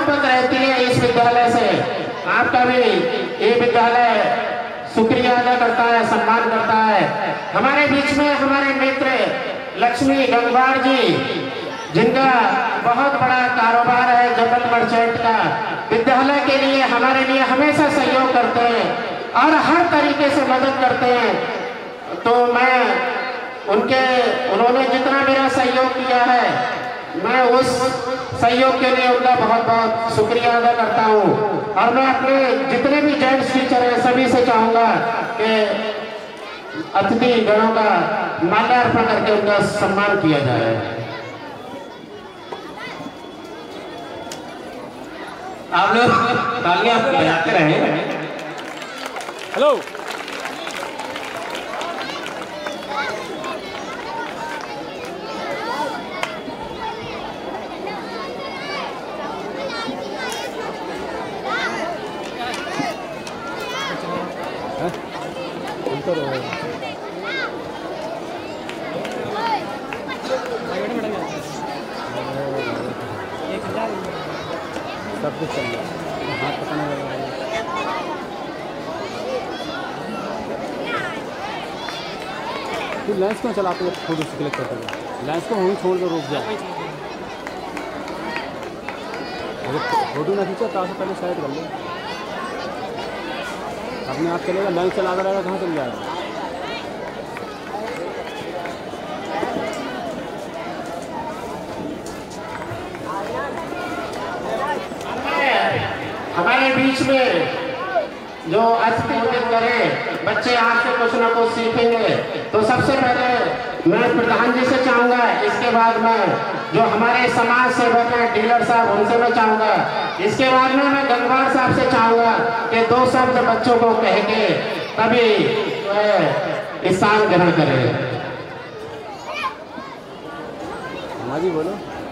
मोहब्बत रहती है इस विद्यालय से। आपका भी ये विद्यालय शुक्रिया अदा करता है, सम्मान करता है। हमारे बीच में हमारे मित्र लक्ष्मी गंगवार जी, जिनका बहुत बड़ा कारोबार है जबल मर्चेंट का, विद्यालय के लिए हमारे लिए हमेशा सहयोग करते हैं और हर तरीके से मदद करते हैं। तो मैं उन्होंने जितना मेरा सहयोग किया है, मैं उस सहयोग के लिए उनका बहुत बहुत शुक्रिया अदा करता हूँ। और मैं अपने जितने भी जेंट्स टीचर हैं सभी से चाहूँगा कि अतिथि गणों का माल्यार्पण करके उनका सम्मान किया जाए। आप लोग तालियां बजाते रहे। हेलो सब कुछ चल रहा है, हाथ पकड़ने वाला तू लेंस क्यों चलाते हो? फोटो से क्लिक करते हुए लेंस को वहीं छोड़ दो, रुक जाए। अगर फोटो ना खींचा तो पहले साइड कर लो, अपने आप चलेगा। लेंस चलाता रहेगा कहाँ चल जाएगा? हमारे बीच में जो अतिथि करें बच्चे आपसे कुछ ना कुछ सीखेंगे। तो सबसे पहले मैं प्रधान जी से चाहूँगा, इसके बाद मैं जो हमारे समाज सेवक हैं डीलर साहब उनसे मैं चाहूँगा, इसके बाद में मैं गंगवार साहब से चाहूँगा कि 2 शब्द बच्चों को कह के तभी स्थान ग्रहण करें। जी बोलो।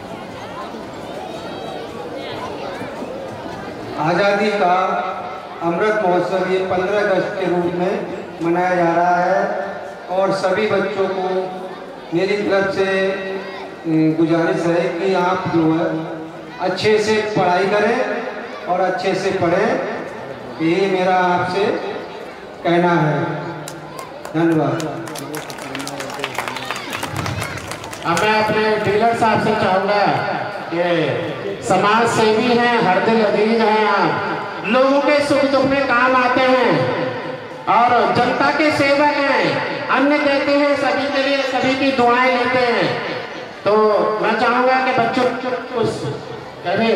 आज़ादी का अमृत महोत्सव ये 15 अगस्त के रूप में मनाया जा रहा है और सभी बच्चों को मेरी तरफ से गुजारिश है कि आप जो है अच्छे से पढ़ाई करें और अच्छे से पढ़ें। ये मेरा आपसे कहना है। धन्यवाद। अब मैं अपने डीलर साहब से चाहूँगा कि समाज सेवी हैं, हर दिल अजीज हैं, आप लोगों के सुख दुख में काम आते हैं और जनता के सेवक हैं, अन्न देते हैं सभी के लिए, सभी की दुआएं लेते हैं। तो मैं चाहूँगा कि बच्चों कुछ कहे।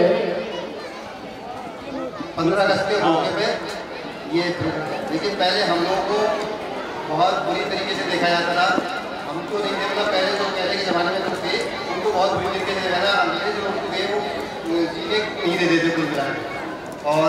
15 अगस्त के मौके पे ये लेकिन पहले हम लोगों को बहुत बुरी तरीके से देखा जाता था। हमको नहीं देखना, पहले जो पहले के ज़माने में लोग थे उनको बहुत बुरी तरीके से देखा था। अंग्रेज लोग थे वो जीने नहीं देते थे कुछ तरह। और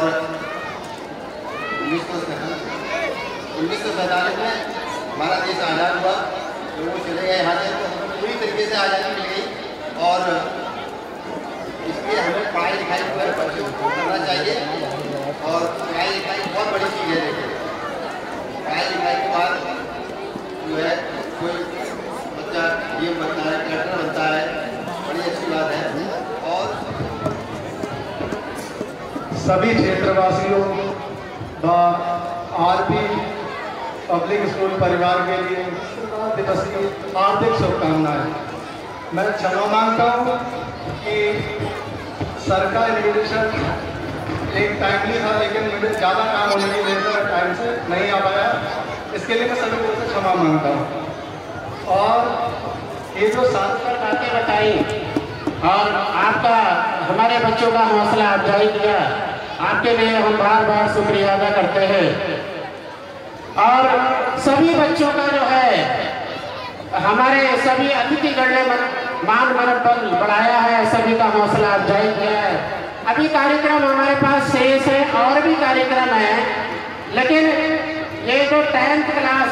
1947 में हमारा देश आज़ाद हुआ, तो वो चले गए यहाँ से, तो हमको पूरी तरीके से आज़ादी मिल गई। और इसलिए हमें पढ़ाई लिखाई पर बच्चों को करना चाहिए और पढ़ाई लिखाई बहुत बड़ी चीज़ है। देखिए पढ़ाई लिखाई के बाद जो है कोई बच्चा ये बनता है, कलेक्टर बनता है, बड़ी अच्छी बात है। और सभी क्षेत्रवासियों व आरपी पब्लिक स्कूल परिवार के लिए दिवस की हार्दिक शुभकामनाएं। मैं क्षमा मांगता हूँ कि सरकारी इन्विटेशन एक टाइमली था, लेकिन मुझे ज़्यादा काम होने की वजह से टाइम से नहीं आ पाया। इसके लिए मैं सभी लोगों से क्षमा मांगता हूँ। और ये जो सार्थक बातें बताई और आपका हमारे बच्चों का हौसला अफजाई किया, आपके लिए हम बार बार शुक्रिया अदा करते हैं। और सभी बच्चों का जो है हमारे सभी अतिथिगण ने मान मनोबल बढ़ाया है, सभी का हौसला अफजाई किया है। अभी कार्यक्रम हमारे पास शेष है और भी कार्यक्रम है, लेकिन ये जो 10th क्लास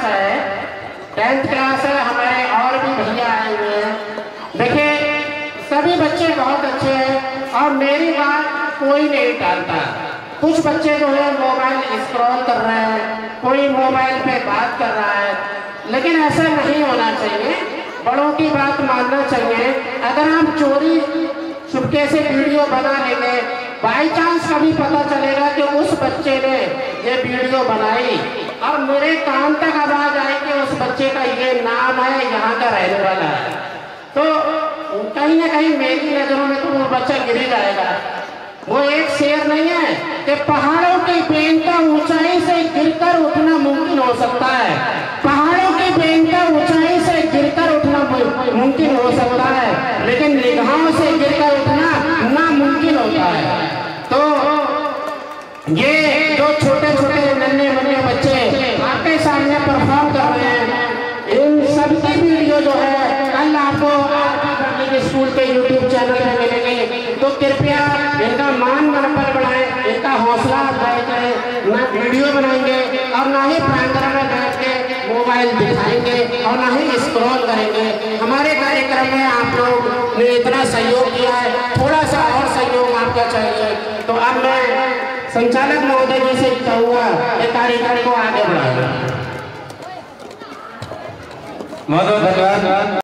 है हमारे और भी भैया आए हुए हैं। देखिए सभी बच्चे बहुत अच्छे हैं और मेरी बात कोई नहीं टालता। कुछ बच्चे जो है मोबाइल स्क्रॉल कर रहे हैं, कोई मोबाइल पे बात कर रहा है, लेकिन ऐसा नहीं होना चाहिए। बड़ों की बात मानना चाहिए। अगर हम चोरी छुपके से वीडियो बना लेंगे, बाई चांस कभी पता चलेगा कि उस बच्चे ने ये वीडियो बनाई और मेरे कान तक आवाज आई कि उस बच्चे का ये नाम है, यहाँ का रहने वाला है, तो कहीं ना कहीं मेरी नजरों में तो वो बच्चा गिर ही जाएगा। वो एक शेर नहीं है कि पहाड़ों की बेनता ऊंचाई से गिरकर उठना मुमकिन हो सकता है, पहाड़ों की बेनता ऊंचाई से गिरकर उठना मुमकिन हो सकता है, लेकिन निगाहों से गिरकर उठना नामुमकिन होता है। तो ये जो छोटे छोटे नन्हे मुन्ने बच्चे आपके सामने परफॉर्म कर रहे हैं, इन सबकी वीडियो जो है कल आपको पब्लिक स्कूल के यूट्यूब चैनल पे मिलेंगे। तो कृपया इनका मान मनोबल बढ़ाएं, इनका हौसला अफजाई करें। ना वीडियो बनाएंगे और ना ही प्रांगण में बैठ के मोबाइल दिखाएंगे और ना ही स्क्रॉल करेंगे। हमारे कार्यक्रम में आप लोग ने इतना सहयोग किया है, थोड़ा सा और सहयोग आपका चाहिए। तो अब मैं संचालक महोदय जी से कहूँगा ये कार्यक्रम को आगे बढ़ाएं। बहुत बहुत धन्यवाद।